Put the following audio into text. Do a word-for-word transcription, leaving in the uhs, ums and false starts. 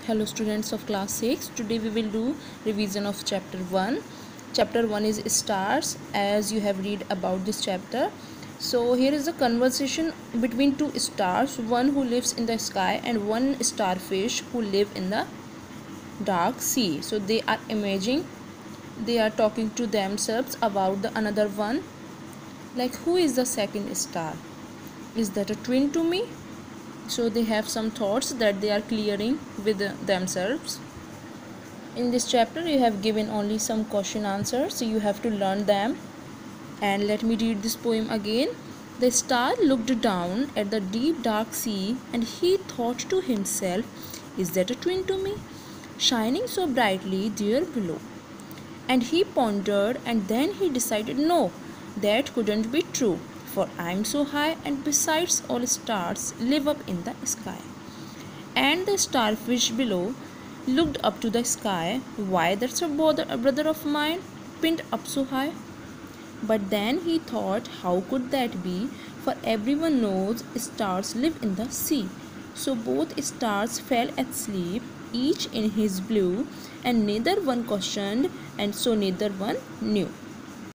Hello students of class six. Today we will do revision of chapter one. Chapter one is stars, as you have read about this chapter. So here is a conversation between two stars, one who lives in the sky and one starfish who live in the dark sea. So they are imaging, they are talking to themselves about the another one, like who is the second star? Is that a twin to me? So they have some thoughts that they are clearing with themselves. In this chapter you have given only some question answers, so you have to learn them. And let me read this poem again. The star looked down at the deep dark sea, and he thought to himself, is that a twin to me, shining so brightly there below? And he pondered, and then he decided, no, that couldn't be true, for I am so high, and besides all stars live up in the sky. And the starfish below looked up to the sky. Why, that's a brother, a brother of mine, pinned up so high. But then he thought, how could that be? For everyone knows stars live in the sea. So both stars fell asleep, each in his blue, and neither one questioned, and so neither one knew.